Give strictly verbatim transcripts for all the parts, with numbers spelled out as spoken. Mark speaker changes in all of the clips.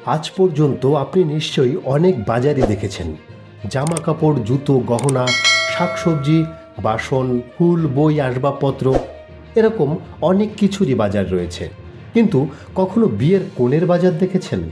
Speaker 1: আজ পর্যন্ত আপনি নিশ্চয়ই অনেক বাজারই দেখেছেন। জামা কাপড়, জুতো, গহনা, শাকসবজি, বাসন, ফুল, বই, আসবাবপত্র, এরকম অনেক কিছুরই বাজার রয়েছে। কিন্তু কখনো বিয়ের কোণের বাজার দেখেছেন?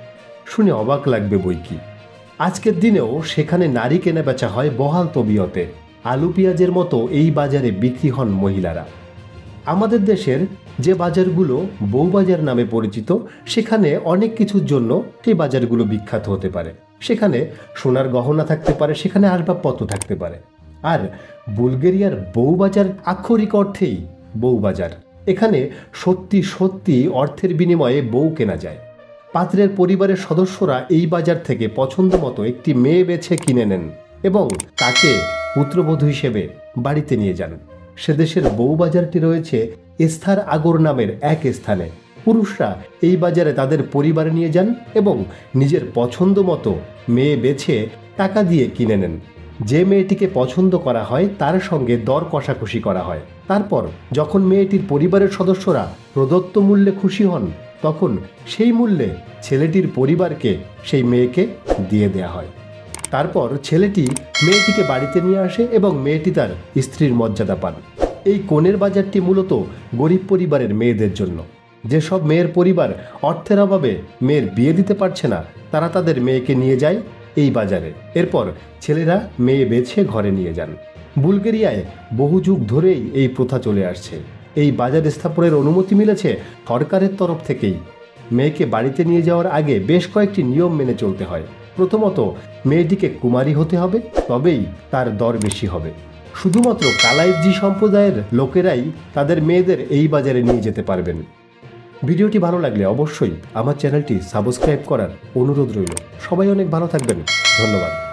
Speaker 1: শুনে অবাক লাগবে বই কি। আজকের দিনেও সেখানে নারী কেনা বেচা হয় বহাল তবিয়তে। আলু পেঁয়াজের মতো এই বাজারে বিক্রি হন মহিলারা। আমাদের দেশের যে বাজারগুলো বউবাজার নামে পরিচিত, সেখানে অনেক কিছুর জন্য সেই বাজারগুলো বিখ্যাত হতে পারে। সেখানে সোনার গহনা থাকতে পারে, সেখানে আসবাবপত্র থাকতে পারে। আর বুলগেরিয়ার বউবাজার আক্ষরিক অর্থেই বউবাজার। এখানে সত্যি সত্যি অর্থের বিনিময়ে বউ কেনা যায়। পাত্রের পরিবারের সদস্যরা এই বাজার থেকে পছন্দ মতো একটি মেয়ে বেছে কিনে নেন এবং তাকে পুত্রবধূ হিসেবে বাড়িতে নিয়ে যান। সে দেশের বউবাজারটি রয়েছে এস্থার আগর নামের এক স্থানে। পুরুষরা এই বাজারে তাদের পরিবারে নিয়ে যান এবং নিজের পছন্দ মতো মেয়ে বেছে টাকা দিয়ে কিনে নেন। যে মেয়েটিকে পছন্দ করা হয় তার সঙ্গে দর কষাকষি করা হয়। তারপর যখন মেয়েটির পরিবারের সদস্যরা প্রদত্ত মূল্যে খুশি হন, তখন সেই মূল্যে ছেলেটির পরিবারকে সেই মেয়েকে দিয়ে দেয়া হয়। তারপর ছেলেটি মেয়েটিকে বাড়িতে নিয়ে আসে এবং মেয়েটি তার স্ত্রীর মর্যাদা পান। এই কনের বাজারটি মূলত গরিব পরিবারের মেয়েদের জন্য। যেসব মেয়ের পরিবার অর্থের অভাবে মেয়ের বিয়ে দিতে পারছে না, তারা তাদের মেয়েকে নিয়ে যায় এই বাজারে। এরপর ছেলেরা মেয়ে বেছে ঘরে নিয়ে যান। বুলগেরিয়ায় বহু যুগ ধরেই এই প্রথা চলে আসছে। এই বাজার স্থাপনের অনুমতি মিলেছে সরকারের তরফ থেকেই। মেয়েকে বাড়িতে নিয়ে যাওয়ার আগে বেশ কয়েকটি নিয়ম মেনে চলতে হয়। প্রথমত, মেয়েটিকে কুমারী হতে হবে, তবেই তার দর বেশি হবে। শুধুমাত্র কালাইজি সম্প্রদায়ের লোকেরাই তাদের মেয়েদের এই বাজারে নিয়ে যেতে পারবেন। ভিডিওটি ভালো লাগলে অবশ্যই আমার চ্যানেলটি সাবস্ক্রাইব করার অনুরোধ রইল। সবাই অনেক ভালো থাকবেন। ধন্যবাদ।